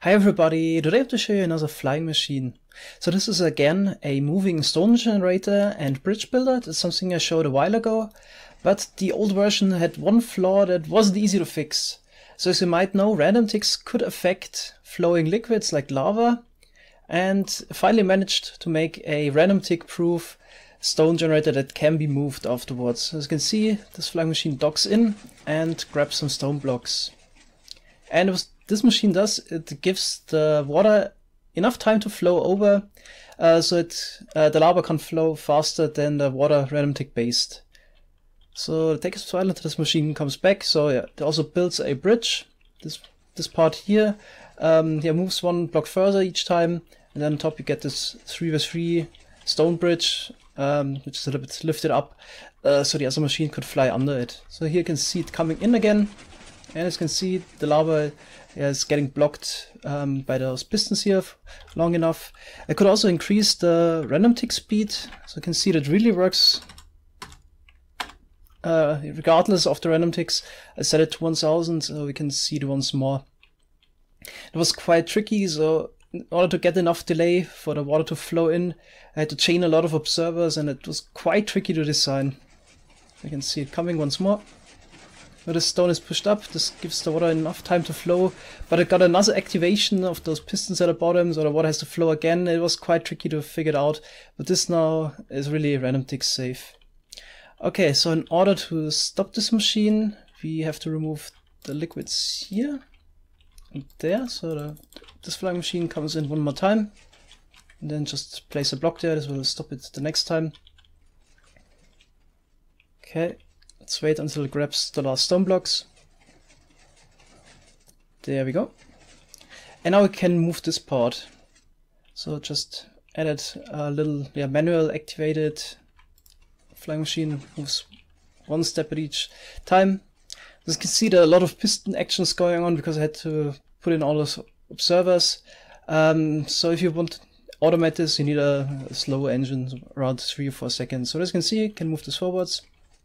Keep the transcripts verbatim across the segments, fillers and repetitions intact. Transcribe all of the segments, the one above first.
Hi everybody, today I have to show you another flying machine. So this is again a moving stone generator and bridge builder. That's something I showed a while ago, but the old version had one flaw that wasn't easy to fix. So as you might know, random ticks could affect flowing liquids like lava, and finally managed to make a random tick proof stone generator that can be moved afterwards. As you can see, this flying machine docks in and grabs some stone blocks. And it was this machine does, it gives the water enough time to flow over, uh, so it, uh, the lava can flow faster than the water random tick based. So the tick is silent, this machine comes back, so yeah, it also builds a bridge. This this part here, um, yeah, moves one block further each time, and then on top you get this three by three stone bridge, um, which is a little bit lifted up, uh, so the other machine could fly under it. So here you can see it coming in again. And as you can see, the lava is getting blocked um, by those pistons here long enough. I could also increase the random tick speed, so you can see that really works uh, regardless of the random ticks. I set it to one thousand, so we can see it once more. It was quite tricky, so in order to get enough delay for the water to flow in, I had to chain a lot of observers, and it was quite tricky to design. You can see it coming once more. When the stone is pushed up, this gives the water enough time to flow, but it got another activation of those pistons at the bottom, so the water has to flow again. It was quite tricky to figure it out, but this now is really random tick safe. Okay, so in order to stop this machine, we have to remove the liquids here and there, so the, this flying machine comes in one more time, and then just place a block there. This will stop it the next time. Okay. Let's wait until it grabs the last stone blocks. There we go. And now we can move this part. So just added a little yeah, manual activated flying machine, moves one step at each time. As you can see, there are a lot of piston actions going on because I had to put in all those observers. Um, so if you want to automate this, you need a, a slow engine, around three or four seconds. So as you can see, you can move this forwards.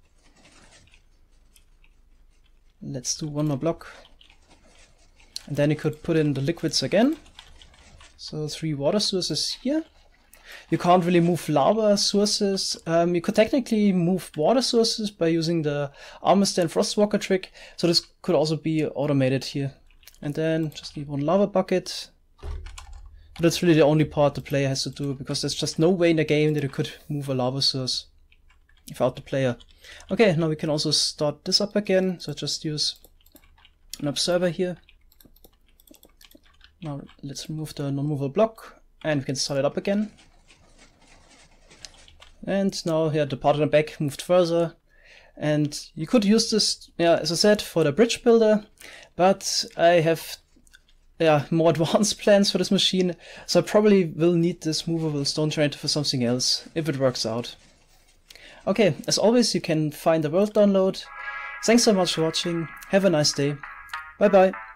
Let's do one more block. And then you could put in the liquids again. So three water sources here. You can't really move lava sources. Um, you could technically move water sources by using the armor stand frostwalker trick. So this could also be automated here. And then just need one lava bucket. But that's really the only part the player has to do, because there's just no way in the game that you could move a lava source without the player. Okay, now we can also start this up again, so just use an observer here. Now let's remove the non-movable block, and we can start it up again. And now here the part on the back moved further, and you could use this, yeah, as I said, for the bridge builder, but I have yeah, more advanced plans for this machine, so I probably will need this movable stone generator for something else, if it works out. Okay, as always, you can find the world download. Thanks so much for watching. Have a nice day. Bye bye.